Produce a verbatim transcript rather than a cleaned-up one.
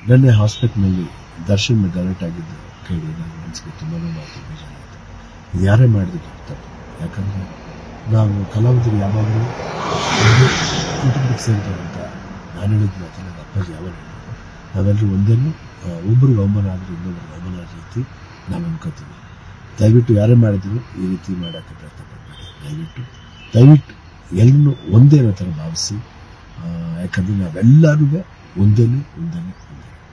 ನೆನ್ನೆ ಹಾಸ್ಪಿಟ್ಲ್ನಲ್ಲಿ ದರ್ಶನ್ ಗಲಾಟೆ ಆಗಿದ್ದು ಕೇಳಿ ನನ್ನ ಮನಸ್ಸಿಗೆ ತುಂಬ ನೋವಾಯಿತು, ಬೇಜಾರಾಯಿತು. ಇದು ಯಾರೇ ಮಾಡಿದ್ರು ತಪ್ಪು. ಯಾಕಂದರೆ ನಾವು ಕಲಾವಿದರು ಯಾವಾಗಲೂ ಒಂದು ಕುಟುಂಬಕ್ಕೆ ಸೇರಿದವಂತ ನಾನು ಹೇಳಿದ ಮಾತು ನನ್ನ ಅಪ್ಪಾಜಿ ಯಾವಾಗ ಹೇಳಿದ್ರು, ನಾವೆಲ್ಲರೂ ಒಂದೇನು, ಒಬ್ಬರಿಗೆ ಅವಮಾನ ಆದರೆ ಇನ್ನೊಬ್ಬರಿಗೆ ಅವಮಾನ ರೀತಿ ನಾವು ಅನ್ಕೋತೀವಿ. ದಯವಿಟ್ಟು ಯಾರೇ ಮಾಡಿದ್ರು ಈ ರೀತಿ ಮಾಡೋಕ್ಕೆ ಪ್ರಯತ್ನ ಪಡಬೇಡಿ. ದಯವಿಟ್ಟು ದಯವಿಟ್ಟು ಎಲ್ಲರೂ ಒಂದೇ ಅನ್ನೋ ಥರ ಭಾವಿಸಿ. ಯಾಕಂದರೆ ನಾವೆಲ್ಲರೂ ಒಂದೇನೆ ಒಂದೇನೆ ಒಂದೇ.